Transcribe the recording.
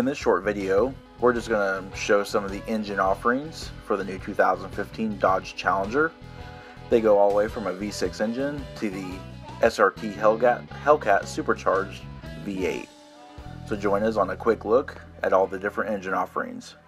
In this short video, we're just going to show some of the engine offerings for the new 2015 Dodge Challenger. They go all the way from a V6 engine to the SRT Hellcat Supercharged V8. So join us on a quick look at all the different engine offerings.